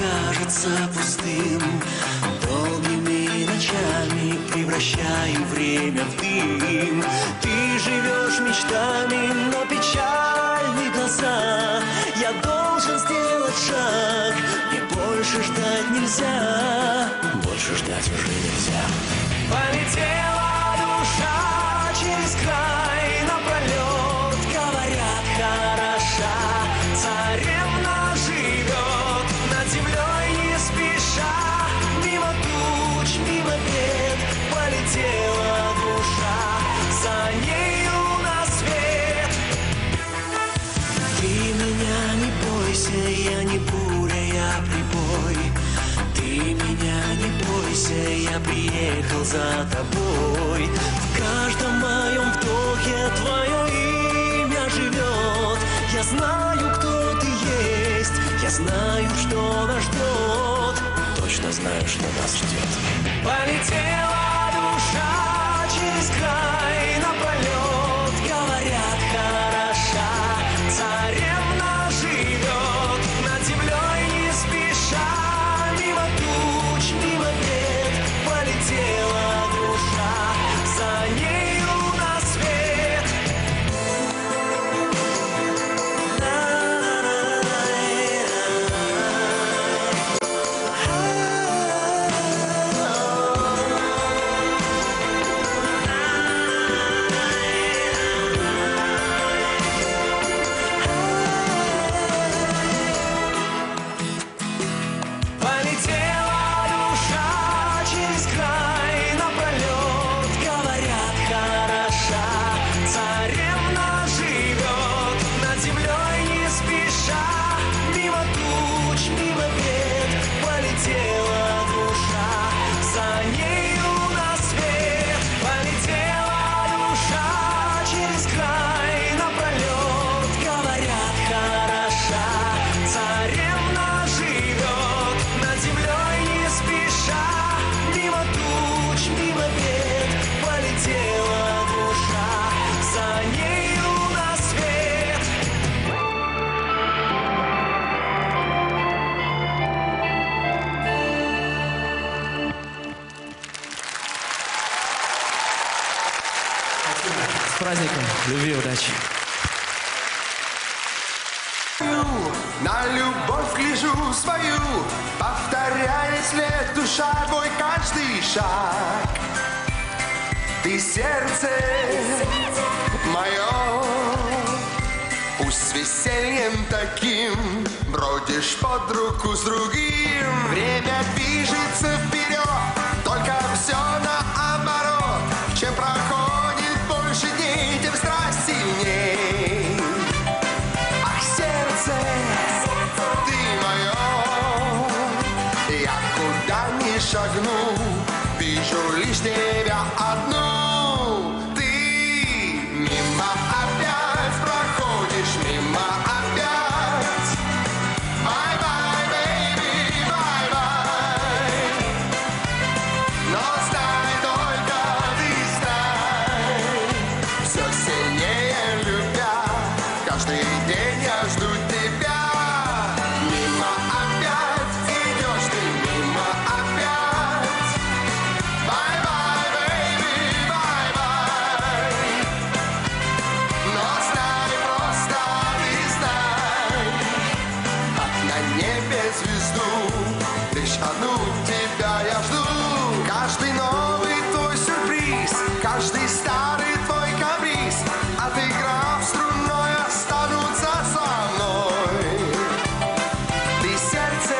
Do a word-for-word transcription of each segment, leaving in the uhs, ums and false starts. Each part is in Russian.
кажется пустым. Долгими ночами превращаю время в дым. Ты живешь мечтами, но печальны глаза. Я должен сделать шаг, мне больше ждать нельзя. Больше ждать уже нельзя. Полетела душа через край напролет. Говорят, хороша царевна живет над землей не спеша. Мимо туч, мимо бед полетела душа, за нею на свет. Ты меня не бойся, я не буря, я прибой. Ты меня не бойся, я приехал за тобой. В каждом моем вдохе твое имя живет. Я знаю, кто ты есть, я знаю, что нас ждет. Точно знаю, что нас ждет. Полетела душа через край напролет. Говорят, хороша царевна живет над землей не спеша. Мимо туч, мимо бед полетела душа, за нею на свет. С праздником, любви, удачи. На любовь гляжу свою, повторяет след душа твой каждый шаг. Ты сердце мое, пусть с весельем таким бродишь под руку с другим. Время движется вперед, только все наоборот. Чем проходит больше дней, тем страсть сильней. Ах, сердце, ты мое, я куда ни шагну, вижу лишь тебя одну. Ты мимо опять проходишь, мимо опять. Bye-bye, baby, bye-bye. Но знай только, ты знай, все сильнее любя, каждый день я жду тебя. Мимо опять идешь ты, мимо опять. Bye-bye, baby, bye-bye. Но знай просто, ты знай, как на небе звезду, лишь одну тебя я жду. Каждый новый твой сюрприз, каждый старый твой каприз, отыграв струной, останутся со мной. Ты сердце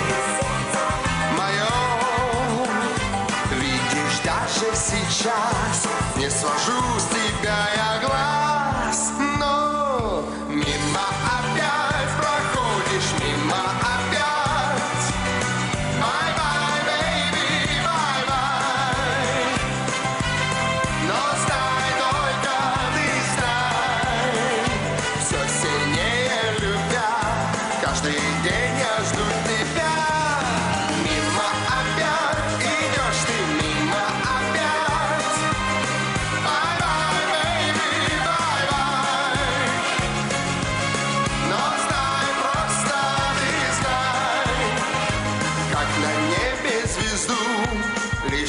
мое, видишь, даже сейчас не свожу с тебя я глаз. Но мимо опять проходишь, мимо опять. Bye-bye, baby, bye-bye. Но знай только, ты знай, все сильнее любя, каждый день я жду тебя. Мимо опять идешь ты, мимо опять. Bye-bye, baby,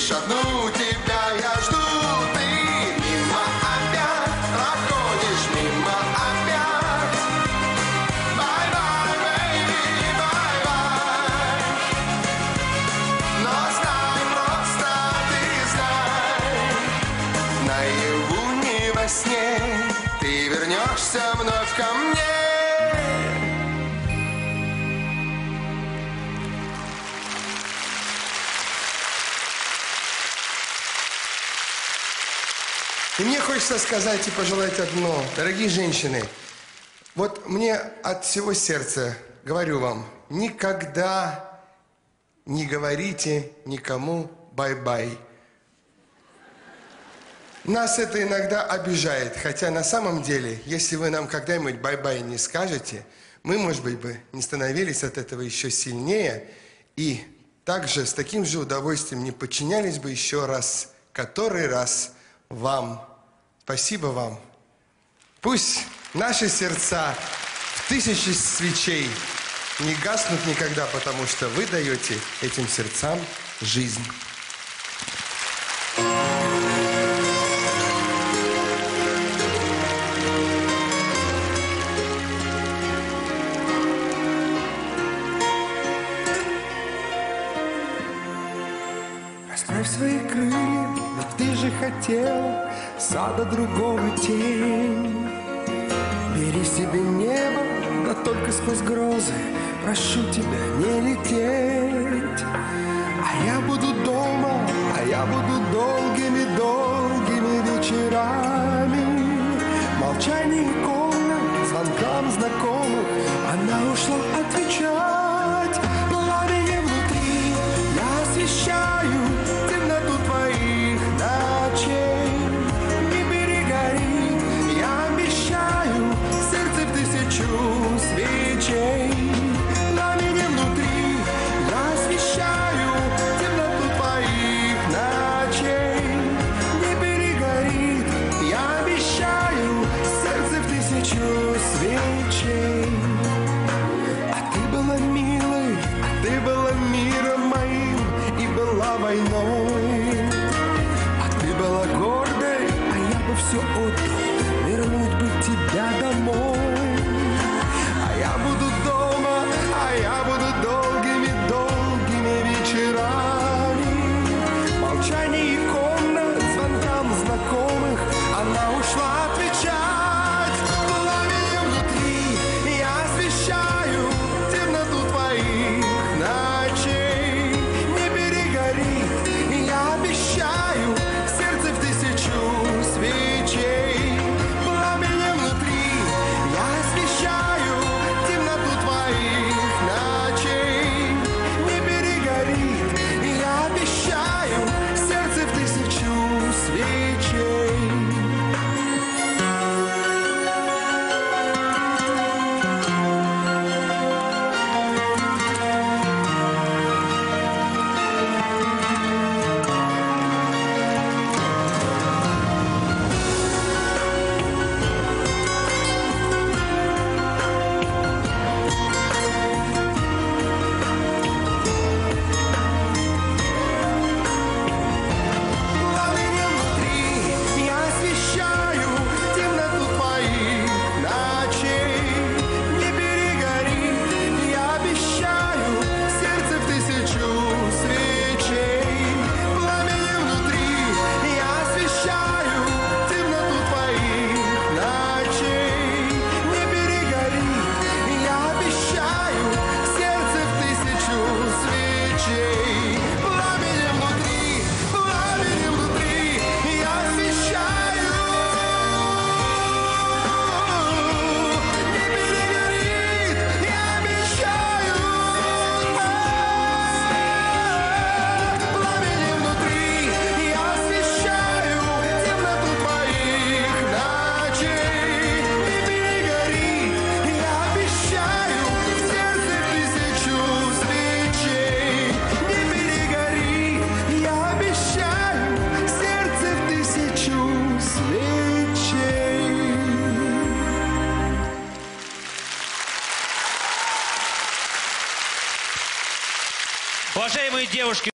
лишь одну тебя я жду. Ты мимо опять проходишь, мимо опять. Bye-bye, baby, bye-bye. Но знай, просто ты знай, наяву не во сне ты вернешься вновь ко мне. И мне хочется сказать и пожелать одно. Дорогие женщины, вот мне от всего сердца говорю вам, никогда не говорите никому бай-бай. Нас это иногда обижает, хотя на самом деле, если вы нам когда-нибудь бай-бай не скажете, мы, может быть, бы не становились от этого еще сильнее и также с таким же удовольствием не подчинялись бы еще раз, который раз вам. Спасибо вам. Пусть наши сердца в тысячи свечей не гаснут никогда, потому что вы даете этим сердцам жизнь. Расправь свои крылья, ведь ты же хотел сада другого тень. Бери себе небо, да только сквозь грозы, прошу тебя не лететь. А я буду дома, а я буду долгими-долгими вечерами. Молчание комнат, звонкам знакомых она ушла отвечать. Пламенем внутри я освещаю темноту твоих ночей. Не перегорит, я обещаю, сердце в тысячу свечей. Пламенем внутри я освещаю темноту твоих ночей. Не перегорит, я обещаю, сердце в тысячу свечей. А ты была милой, а ты была миром моим и была войной. А ты была гордой, а я бы все отдал, вернуть бы тебя домой. А я буду дома, а я буду долгими-долгими вечерами. Молчание комнат, звонкам знакомых она ушла отвечать. Пламенем внутри я освещаю темноту твоих ночей. Не перегорит, я обещаю, сердце в тысячу свечей. Пламенем внутри я освещаю темноту твоих ночей. Не перегорит, я обещаю, сердце в тысячу свечей. Пламенем внутри я освещаю темноту твоих ночей. Не перегори, я обещаю, сердце в тысячу свечей. Пламенем внутри я освещаю темноту твоих ночей. Не перегори, я обещаю, сердце в тысячу свечей. Пламенем внутри, пламенем внутри я освещаю. Не перегорит, я обещаю. Пламенем внутри я освещаю темноту твоих ночей. Не перегорит, я обещаю, сердце в тысячу свечей. Не перегори, я обещаю, сердце в тысячу свечей. Уважаемые девушки,